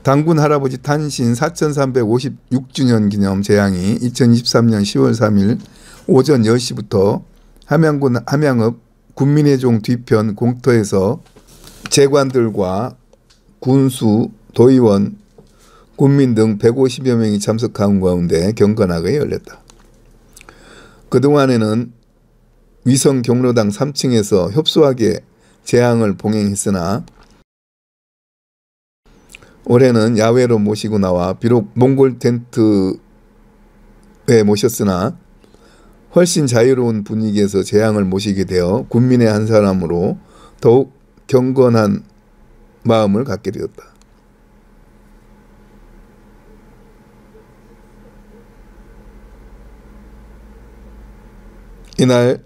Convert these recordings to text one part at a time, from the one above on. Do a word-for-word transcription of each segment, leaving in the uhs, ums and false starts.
당군 할아버지 탄신 사천삼백오십육 주년 기념 제향이 이천이십삼년 시월 삼일 오전 열 시부터 함양군 함양읍 군민회종 뒤편 공터에서 재관들과 군수, 도의원, 군민 등 백오십여 명이 참석한 가운데 경건하게 열렸다. 그동안에는 위성 경로당 삼 층에서 협소하게 제향을 봉행했으나 올해는 야외로 모시고 나와 비록 몽골 텐트에 모셨으나 훨씬 자유로운 분위기에서 제향을 모시게 되어 군민의 한 사람으로 더욱 경건한 마음을 갖게 되었다. 이날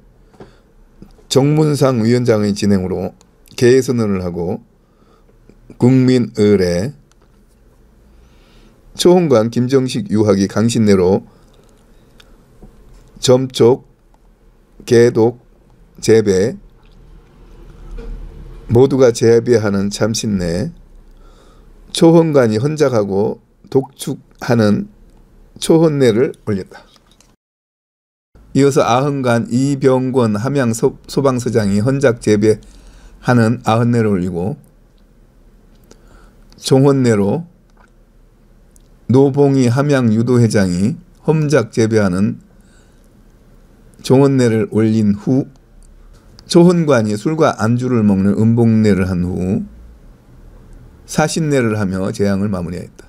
정문상 위원장의 진행으로 개선언을 하고 국민의례 초혼관 김정식 유학이 강신내로 점촉, 개독, 재배 모두가 재배하는 참신내 초혼관이 헌작하고 독축하는 초혼내를 올렸다. 이어서 아흔관 이병권 함양 소방서장이 헌작 재배하는 아흔내를 올리고 종혼내로 노봉희 함양 유도회장이 험작 재배하는 종혼내를 올린 후 초혼관이 술과 안주를 먹는 음복내를 한 후 사신내를 하며 제향을 마무리했다.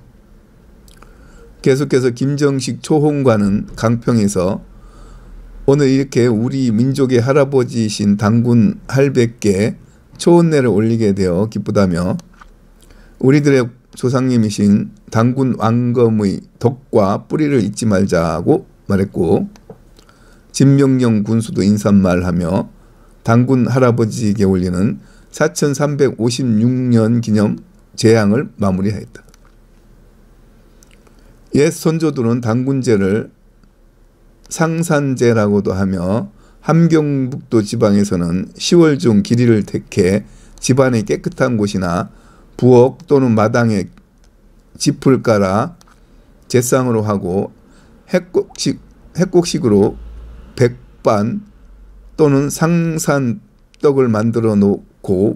계속해서 김정식 초혼관은 강평에서 오늘 이렇게 우리 민족의 할아버지이신 당군 할배께 초혼내를 올리게 되어 기쁘다며 우리들의 조상님이신 당군 왕검의 덕과 뿌리를 잊지 말자고 말했고 진명령 군수도 인사말하며 당군 할아버지에게 올리는 사천삼백오십육년 기념 제향을 마무리하였다. 옛 선조들은 당군제를 상산제라고도 하며 함경북도 지방에서는 시월 중 길이를 택해 집안의 깨끗한 곳이나 부엌 또는 마당에 짚을 깔아 제상으로 하고 핵곡식, 핵곡식으로 백반 또는 상산떡을 만들어 놓고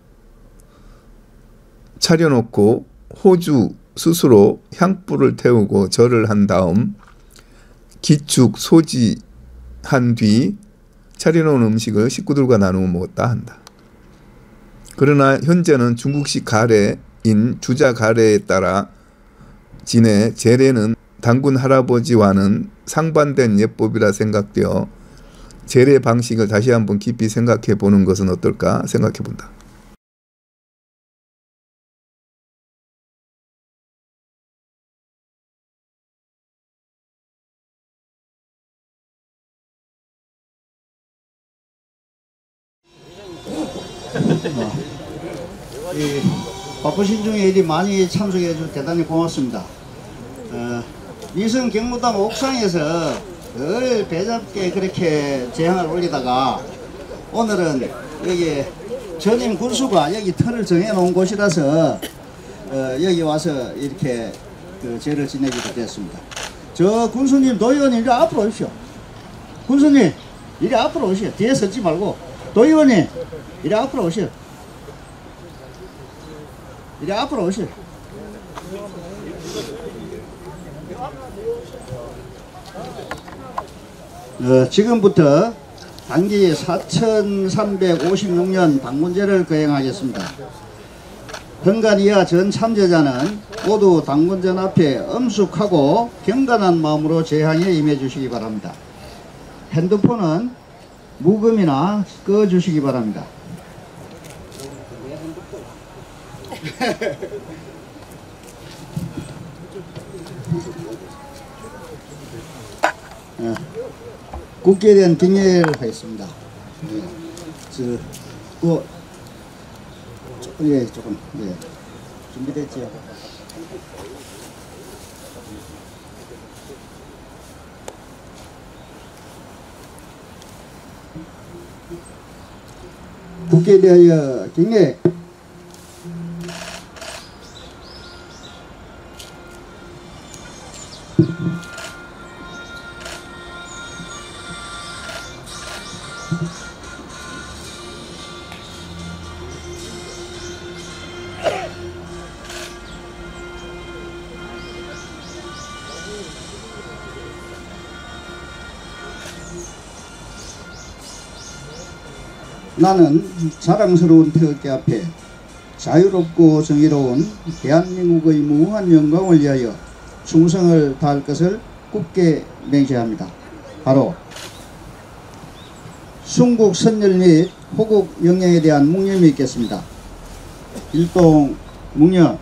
차려놓고 호주 스스로 향불을 태우고 절을 한 다음 기축 소지한 뒤 차려놓은 음식을 식구들과 나누어 먹었다 한다. 그러나 현재는 중국식 가래인 주자 가래에 따라 지내 제례는 당군 할아버지와는 상반된 예법이라 생각되어 제례 방식을 다시 한번 깊이 생각해 보는 것은 어떨까 생각해 본다. 이 바쁘신 중에 일이 많이 참석해 주셔서 대단히 고맙습니다. 어, 위성 경로당 옥상에서 늘 배잡게 그렇게 제향을 올리다가 오늘은 여기 전임 군수가 여기 터를 정해 놓은 곳이라서 어, 여기 와서 이렇게 그 제를 지내기도 됐습니다. 저 군수님, 도의원님 이리 앞으로 오십시오. 군수님 이리 앞으로 오시오. 뒤에 서지 말고. 도의원님 이리 앞으로 오시오. 이리 앞으로 오시오. 어, 지금부터 단기 사천삼백오십육년 당군제를 거행하겠습니다. 현관 이하 전 참여자는 모두 당군전 앞에 엄숙하고 경건한 마음으로 제향에 임해 주시기 바랍니다. 핸드폰은 무금이나 꺼 주시기 바랍니다. 어, 국기에 대한 경례를 하겠습니다. 예, 저, 그, 조금, 예, 조금, 예, 준비됐지요? 국기에 대하여 경례. 나는 자랑스러운 태극기 앞에 자유롭고 정의로운 대한민국의 무한한 영광을 위하여 충성을 다할 것을 굳게 맹세합니다. 바로 순국 선열 및 호국 영령에 대한 묵념이 있겠습니다. 일동 묵념.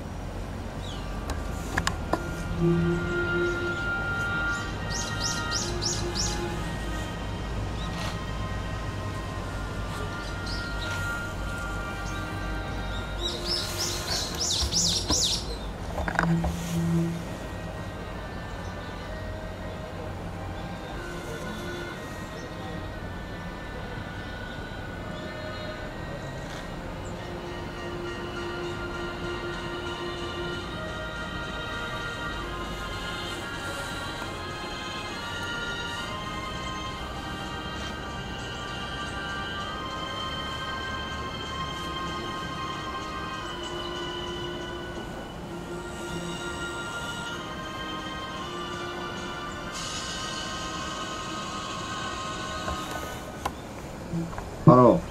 바로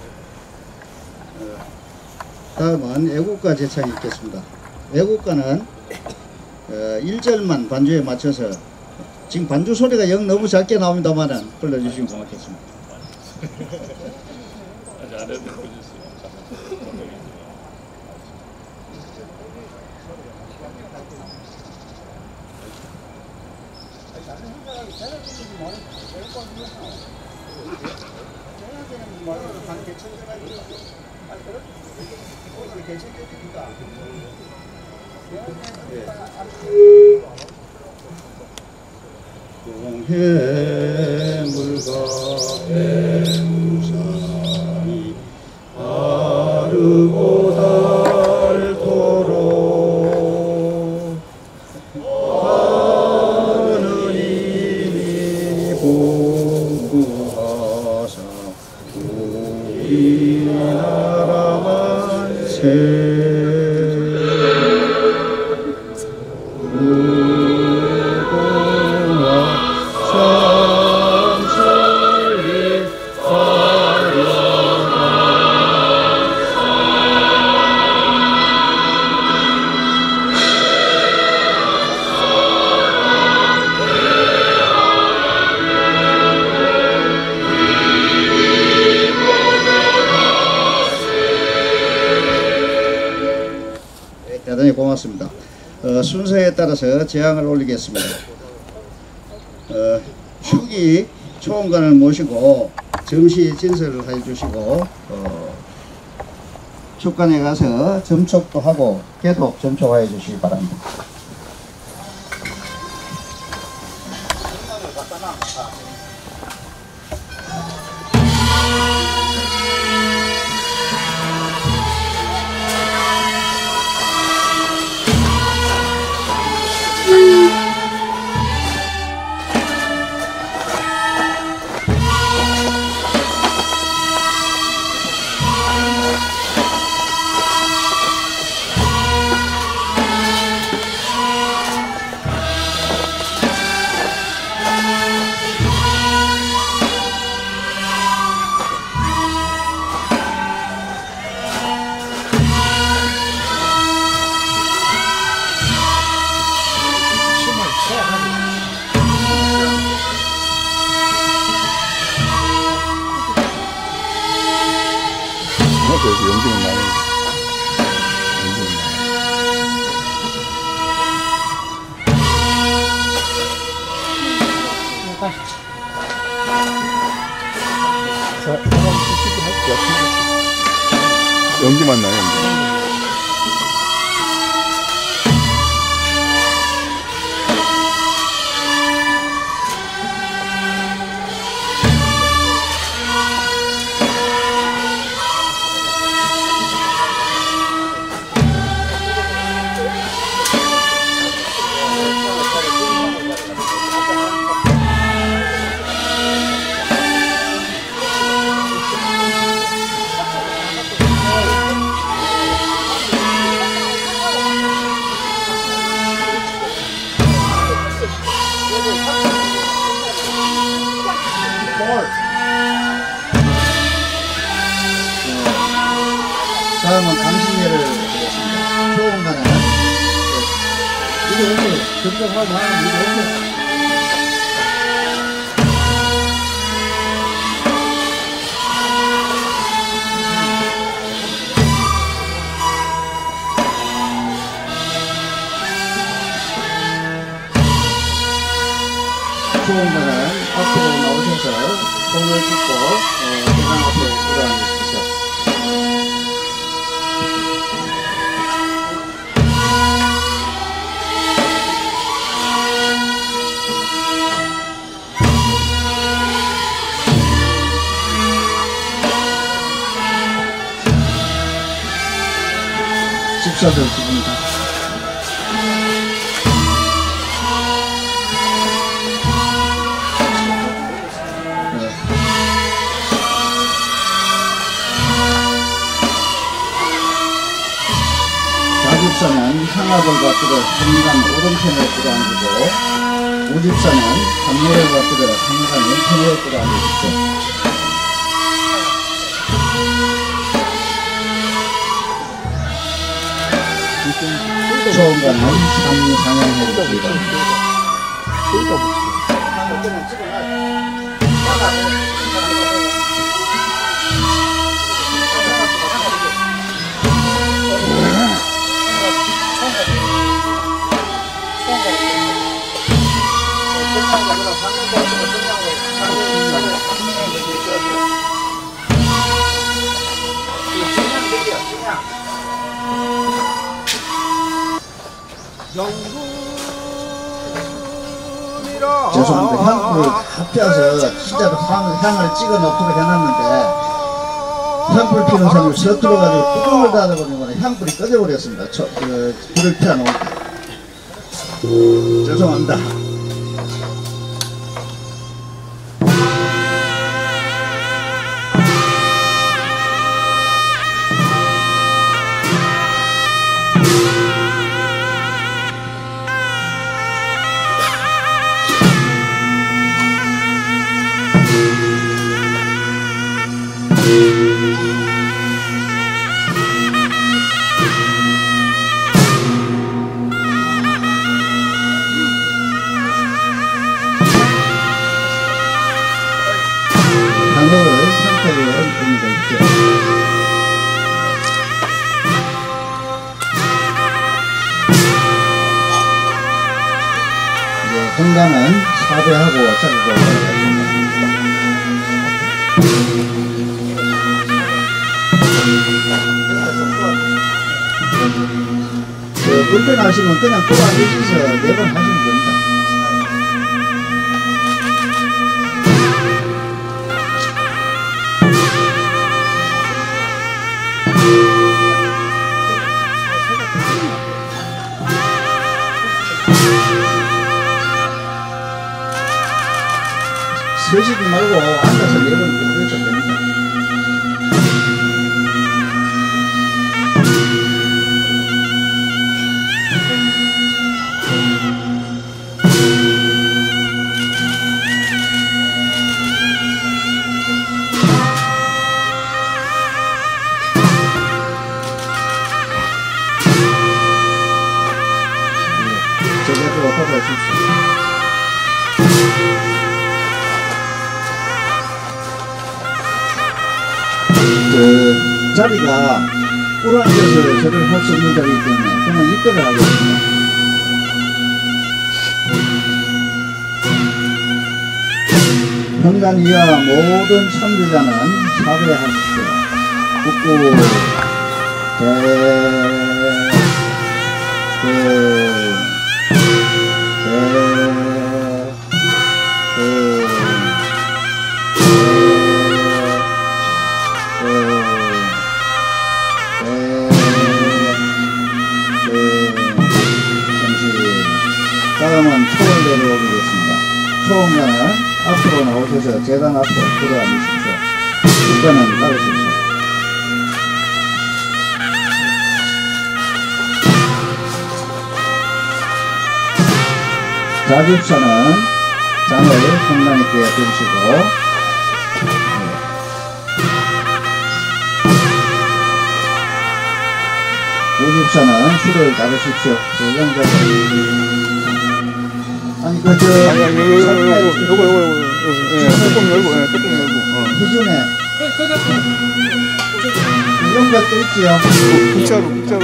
다음은 애국가 제창이 있겠습니다. 애국가는 일 절만 반주에 맞춰서, 지금 반주 소리가 영 너무 작게 나옵니다만은 불러주시면 고맙겠습니다. 동해물과 해무사이 바르고 닳도록 하느님이 복구하사 우리나라 만세 대단히 고맙습니다. 어, 순서에 따라서 제항을 올리겠습니다. 어, 축이 초원관을 모시고 점시 진설을 해주시고 어, 축관에 가서 점촉도 하고 계독 점촉해 주시기 바랍니다. 그래서 연기는 많이 연기는 많이 연기만 나요. 연기. 강신례를 드렸습니다. 초음반은 이리 오세요. 점점하고 하면 이리 오세요. 초음반은 앞으로 나오셔서 손을 짚고 어, 대상 앞으로 들어앉으십시오. 집사들 두 분 다. 자집사는 향합을 받들어 한간 오른편에 끌어앉고 우집사는 강렬을 받들어 한간 왼편에 끌어앉으십시오. 초음반은 삼상향해 주시기 죄송합니다. 향불을 다 피워서 진짜로 향, 향을 찍어 넣도록 해놨는데 향불 피우는 사람을 서툴러 가지고 뚜껑을 닫아버리면 향불이 꺼져버렸습니다. 저, 그, 불을 피워놓은 죄송합니다. 건강은 사배하고 자르고 그 불편하시면 그냥 또 앉으셔서 네 번 하시면 됩니다. 서시지 말고 앉아서 네 번 부르셔도 됩니다. 저기 앞으로 받아 주십시오. 그 자리가 꿇어앉아서 절을 할 수 있는 자리이기 때문에 그냥 입대를 하겠습니다. 현관 이하 모든 참배자는 사배하십시오. 국구 대 그 다음은 초를 내려오겠습니다. 초음반은 앞으로 나오셔서 재단 앞으로 들어앉으십시오. 국가는 따르십시오. 자집사는 장을 현관 있게 두시고 우집사는 술을 따르십시오. 영자 아니 그저 아니 아니 요거 요거 요거 요거 뚜껑 열고 예 뚜껑 열고 기존에 이런 것도 있지요. 국자로 국자로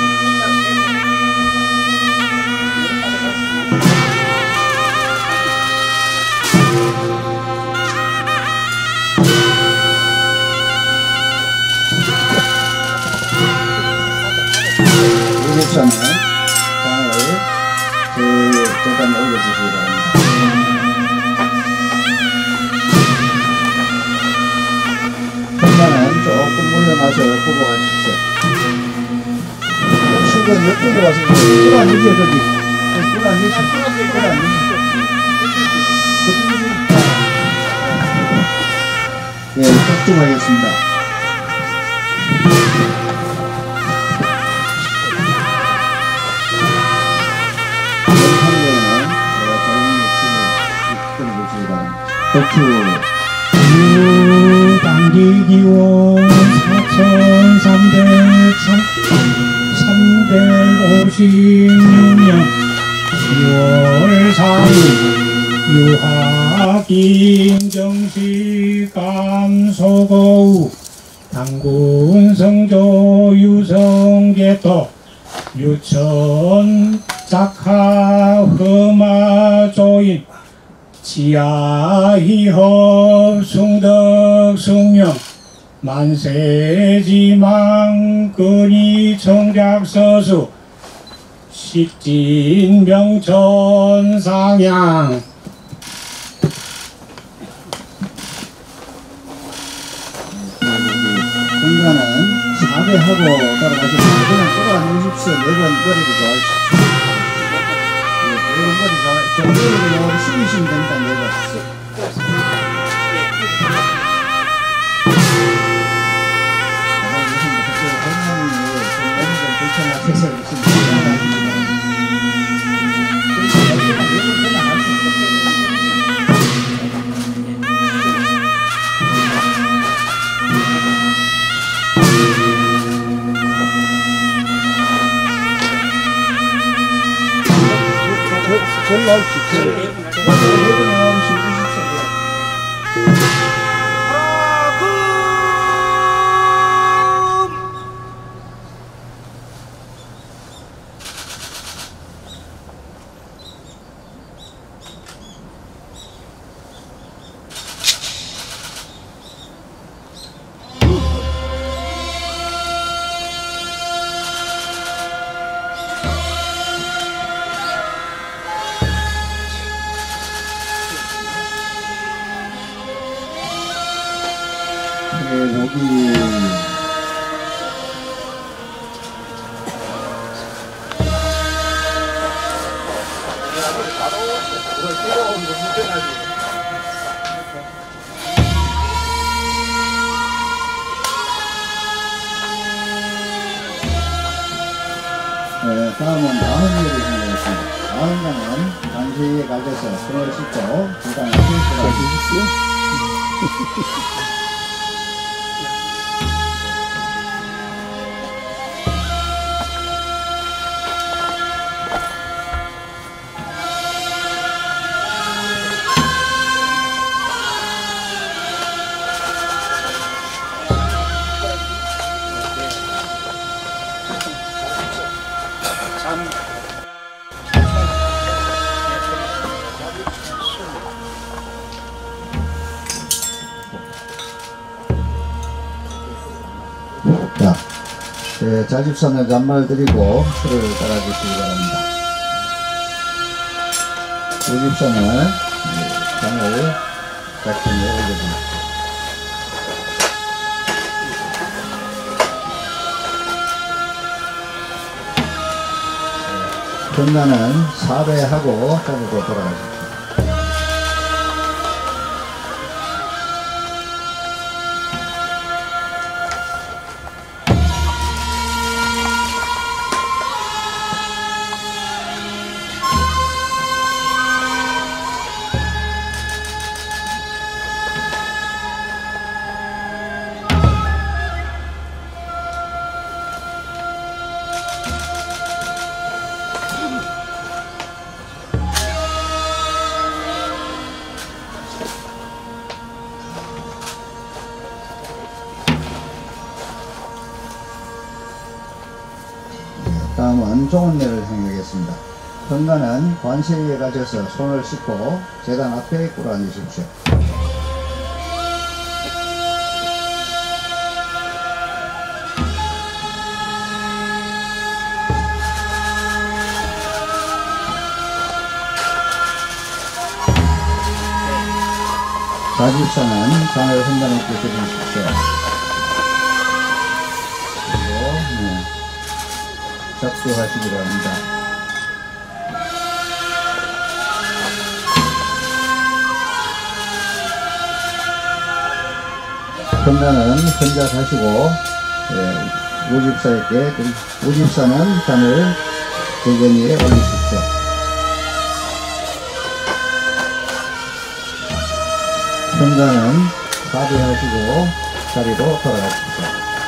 우집사는 장을 그 재단에 올려주시기 바랍니다. 전반은 조금 물러나서 보고 가십시오. 축은 옆으로 와서 끌어안으세요. 거기 끌어안으세요. 끌어안으세요. 예, 집중하겠습니다. 영상에는 조용히 춤을 끊어주시기 바랍니다. 덕후 유당기기원 사천삼백오십육 년 시월 사일 유하김정식 감소거우 당군성조 유성계도 유천 작하 흠마조인 지하희허 숭덕 숭명 만세지망 근이 청작서수 식진명천 상향 공간은 사배하고 따라가시면 그냥 끌어안으십시오. 네번 머리를 좋아하십시오. 네번 머리 좋아, 정리를 숙이시면 됩니다. 네번. 불편하셔서 전 나올수 있어요. 네, 다음은 나은이를 생각했습니다. 나은이는 단시에 가져서 손을 씻고 중간에 스위스를 해주십시오. 자, 네, 자집선을 잔말 드리고 술을 따라주시기 바랍니다. 우집선은 잔을 작품에 올려줍니다. 전나는 사배하고 가지고 돌아가십시오. 다음은 종언례를 행하겠습니다. 현관은 관세 위에 가져서 손을 씻고 제단 앞에 꿇어앉으십시오. 자집사는 장을 현관에 드리십시오. 그리고 네, 작두하시기 바랍니다. 현관은 혼자 사시고 예, 우집사에게 우집사는 잔을 대견 위에 올리십시오. 현관은 사비하시고 자리로 돌아가십시오.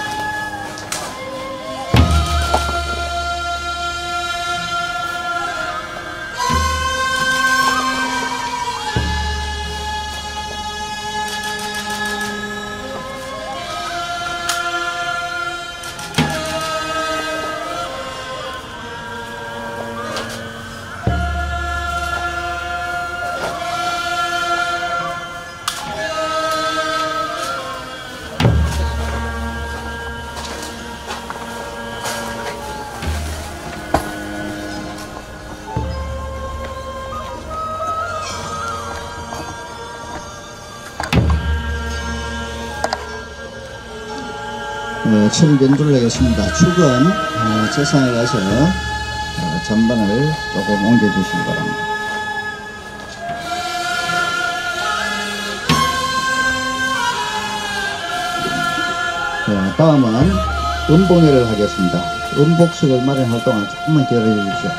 어, 천견 둘러겠습니다. 축은 어, 재산에 가서 어, 전반을 조금 옮겨주시기 바랍니다. 자, 다음은 음봉회를 하겠습니다. 음복석을 마련할 동안 조금만 기다려 주십시오.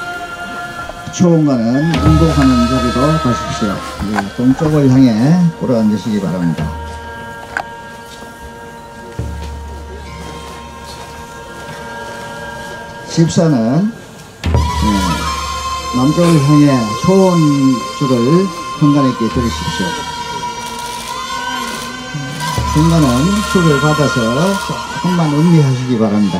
초원과는 음복하는 자리로 가십시오. 예, 동쪽을 향해 꿇어앉으시기 바랍니다. 집사는 예, 남쪽을 향해 초원줄을 현관에게 드리십시오. 현관은 술을 받아서 조금만 음미하시기 바랍니다.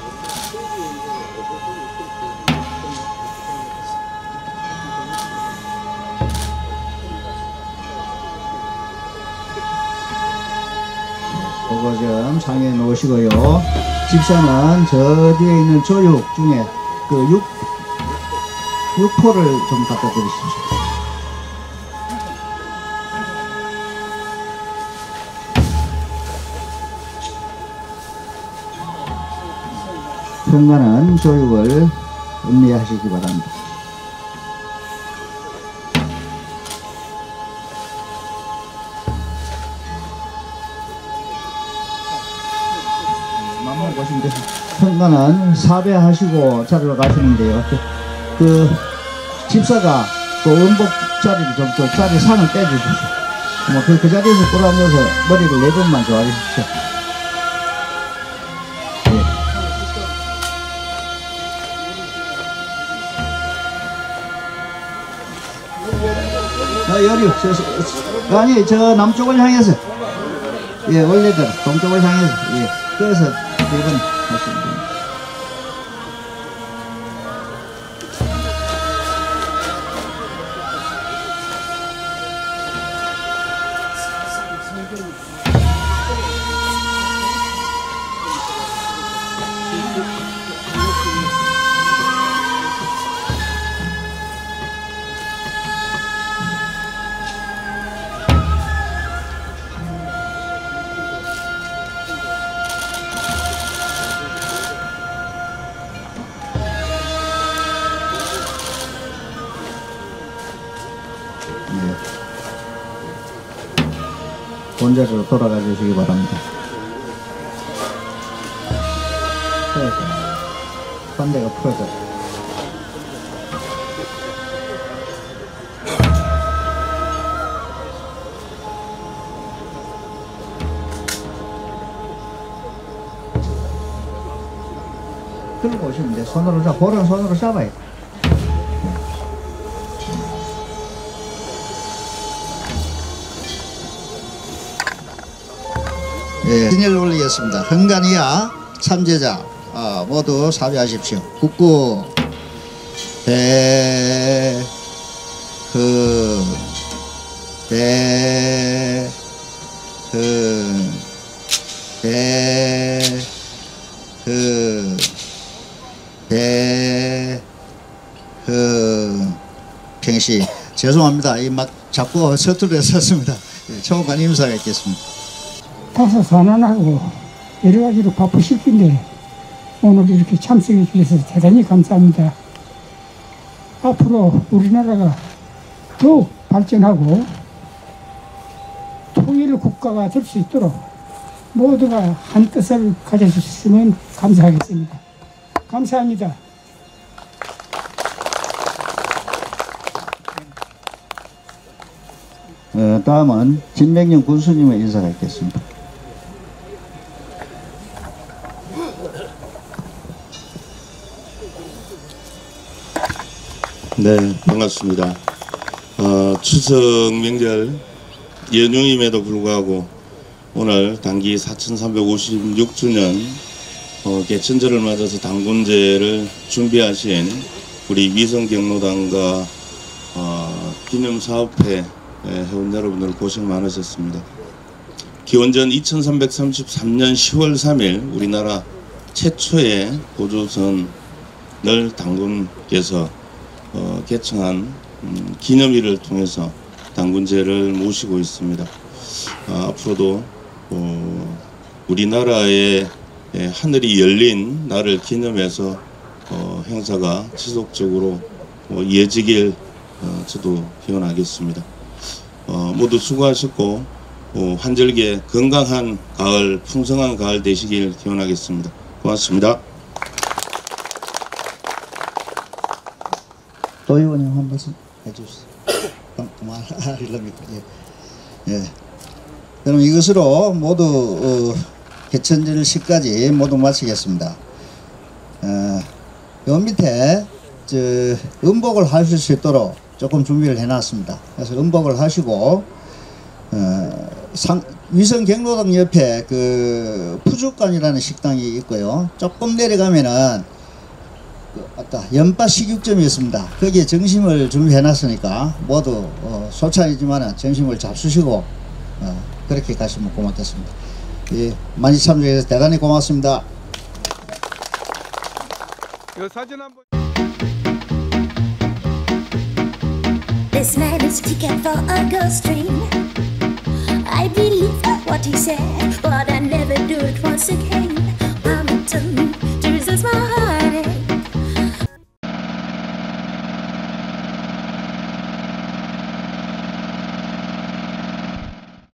그거 좀 상에 놓으시고요. 집사는 저 뒤에 있는 조육 중에 그 육, 육포를 좀 갖다 드리십시오. 현관은 조육을 음미하시기 바랍니다. 맘만 보시면 돼요. 현관은 사배하시고 자리로 가시는데요. 그, 그 집사가 그 음복 자리를 좀, 그 자리 상을 빼주십시오. 뭐 그, 그 자리에서 꿇어앉아서 머리를 네 번만 좋아하십시오. 아, 여기, 저, 저, 아니, 저 남쪽을 향해서, 예, 원래대로, 동쪽을 향해서, 예, 그래서 네 번 하시면 됩니다. 본자리로 돌아가 주시기 바랍니다. 풀어져. 반대가 풀어져. 들고 오시면 돼. 손으로 잡, 볼은 손으로 잡아야 돼. 예, 진열을 올리겠습니다. 현관이야 참제자 아, 모두 사죄하십시오. 국구 대 그 대 그 대 그 대 그 평시 죄송합니다. 이 막 자꾸 서투르게 썼습니다. 예, 총관 임사가 있겠습니다. 가서 선언하고 여러 가지로 바쁘실 텐데 오늘 이렇게 참석해 주셔서 대단히 감사합니다. 앞으로 우리나라가 더욱 발전하고 통일 국가가 될 수 있도록 모두가 한 뜻을 가져주셨으면 감사하겠습니다. 감사합니다. 어, 다음은 진명령 군수님의 인사가 있겠습니다. 네, 반갑습니다. 어, 추석 명절 연휴임에도 불구하고 오늘 당기 사천삼백오십육 주년 어, 개천절을 맞아서 당군제를 준비하신 우리 위성경로당과 어, 기념사업회 회원 여러분들 고생 많으셨습니다. 기원전 이천삼백삼십삼 년 시월 삼일 우리나라 최초의 고조선을 당군께서 어, 개청한 음, 기념일을 통해서 당군제를 모시고 있습니다. 어, 앞으로도 어, 우리나라의 예, 하늘이 열린 날을 기념해서 어, 행사가 지속적으로 어, 이어지길 어, 저도 기원하겠습니다. 어, 모두 수고하셨고 어, 환절기에 건강한 가을, 풍성한 가을 되시길 기원하겠습니다. 고맙습니다. 도 의원님 한 말씀 해주세요. 그만하려니까. 예. 예. 그럼 이것으로 모두 어, 개천절 시까지 모두 마치겠습니다. 어, 요 밑에 저 음복을 하실 수 있도록 조금 준비를 해놨습니다. 그래서 음복을 하시고 어, 상, 위성경로당 옆에 그 푸주관이라는 식당이 있고요. 조금 내려가면은 그 아까 연바 식육점이 있습니다. 거기에 점심을 준비해놨으니까 모두 어, 소찬이지만 점심을 잡수시고 어, 그렇게 가시면 고맙겠습니다. 예, 많이 참석해서 대단히 고맙습니다. 이 사진 한번. This man is a ticket for a ghost train. I believe what he said, but I never do it once again. Mama told me